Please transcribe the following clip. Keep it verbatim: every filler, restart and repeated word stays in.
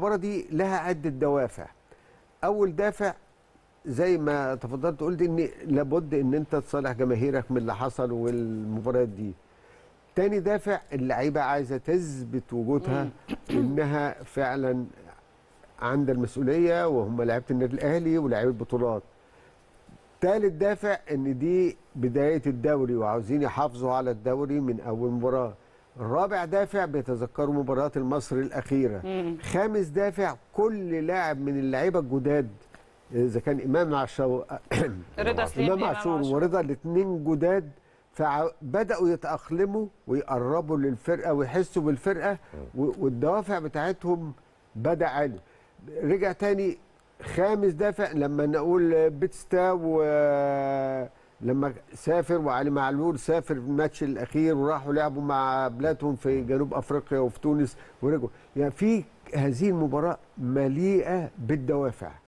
المباراه دي لها عده دوافع. اول دافع زي ما تفضلت قلت ان لابد ان انت تصالح جماهيرك من اللي حصل والمباريات دي. تاني دافع اللعيبه عايزه تثبت وجودها انها فعلا عند المسؤوليه، وهم لعيبه النادي الاهلي ولاعيبه البطولات. تالت دافع ان دي بدايه الدوري وعاوزين يحافظوا على الدوري من اول مباراه. رابع دافع بيتذكروا مباراه المصري الاخيره. مم. خامس دافع كل لاعب من اللعيبه الجداد، اذا كان امام عاشور رضا سليم امام عاشور ورضا الاثنين جداد، فبداوا يتاقلموا ويقربوا للفرقه ويحسوا بالفرقه، والدوافع بتاعتهم بدا عالي. رجع تاني خامس دافع لما نقول بيتستا، ولما سافر وعلي معلول سافر في الماتش الاخير وراحوا لعبوا مع بلادهم في جنوب افريقيا وفي تونس ورجعوا. يعني في هذه المباراه مليئه بالدوافع.